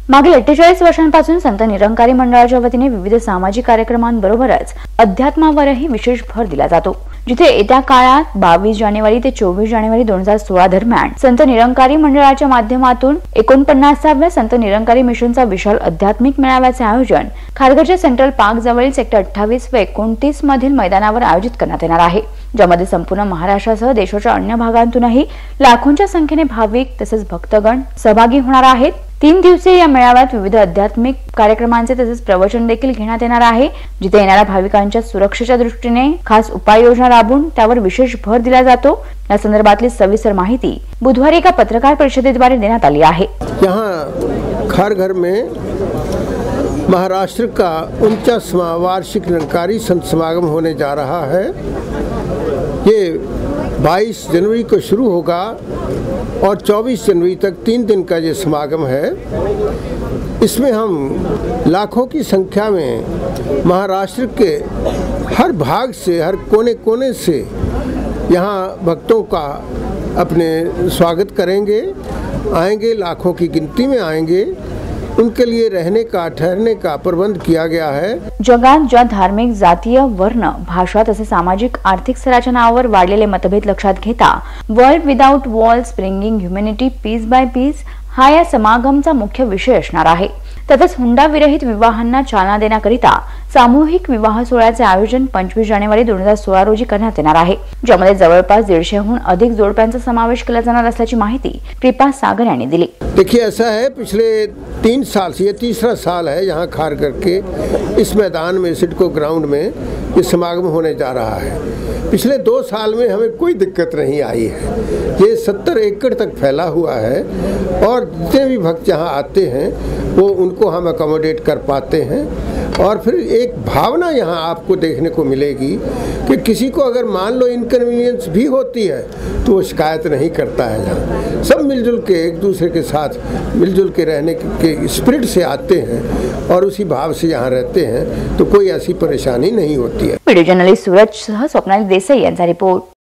मागील 48 वर्षांपासून संत निरंकारी मंडळाच्या वतीने विविध सामाजिक कार्यक्रमांबरोबरच अध्यात्मावरही विशेष भर दिला जातो। जिथे येत्या काळात 22 जानेवारी ते 24 जानेवारी 2016 दरम्यान संत निरंकारी मंडळाच्या माध्यमातून 49व्या संत निरंकारी मिशनचा विशाल आध्यात्मिक मेळाव्याचे आयोजन खारघरच्या सेंट्रल पार्क जवळील सेक्टर 28 व 29 मधील मैदानावर आयोजित करण्यात येणार आहे, ज्यामध्ये संपूर्ण महाराष्ट्रासह देशाच्या अन्य भागांतूनही लाखोंच्या संख्येने भाविक तसेच भक्तगण सहभागी होणार आहेत। 3 दिवसीय या मेळाव्यात विविध आध्यात्मिक कार्यक्रमांचे तसेच प्रवचन देखील घेण्यात येणार आहे, जिथे येणाऱ्या भाविकांच्या सुरक्षेच्या दृष्टीने खास उपाययोजना राबवून त्यावर विशेष भर दिला जातो। या संदर्भातली सविस्तर माहिती बुधवारी एका पत्रकार परिषदेद्वारे देण्यात आली आहे। यहाँ खारघर में महाराष्ट्र का 49वां वार्षिक निरंकारी संत समागम होने जा रहा है। ये 22 जनवरी को शुरू होगा और 24 जनवरी तक 3 दिन का ये समागम है। इसमें हम लाखों की संख्या में महाराष्ट्र के हर भाग से, हर कोने कोने से यहाँ भक्तों का अपने स्वागत करेंगे, आएंगे, लाखों की गिनती में आएंगे। उनके लिए रहने का, ठहरने का प्रबंध किया गया है। जगात ज्या धार्मिक, जातीय, वर्ण, भाषा तसेच सामाजिक आर्थिक स्तराच्या नावावर वाढलेले मतभेद लक्षात घेता world without walls bringing humanity peace by peace हा या समागमचा मुख्य विषय असणार आहे। तसेच हुंडा विरहित विवाहांना चालना देण्याकरिता सामूहिक विवाह सोहळ्याचे आयोजन 25 जानेवारी 2016 रोजी करण्यात येणार आहे, ज्यामध्ये जवळपास 150हून अधिक जोडप्यांचा समावेश केला जाणार असल्याची माहिती कृपा सागर यांनी दिली। देखिए, ऐसा है, पिछले 3 साल से ये तीसरा साल है यहाँ खारघर के इस मैदान में, सिडको ग्राउंड में ये समागम होने जा रहा है। पिछले 2 साल में हमें कोई दिक्कत नहीं आई है। ये 70 एकड़ तक फैला हुआ है और जितने भी भक्त यहाँ आते हैं वो उनको हम अकोमोडेट कर पाते हैं। और फिर एक भावना यहाँ आपको देखने को मिलेगी कि किसी को अगर मान लो इनकन्वीनियंस भी होती है तो वो शिकायत नहीं करता है। यहाँ सब मिलजुल के एक दूसरे के साथ मिलजुल के रहने के स्पिरिट से आते हैं और उसी भाव से यहाँ रहते हैं, तो कोई ऐसी परेशानी नहीं होती है। वीडियो जर्नलिस्ट सूरज सह स्वप्नाली देसाई यांचा रिपोर्ट।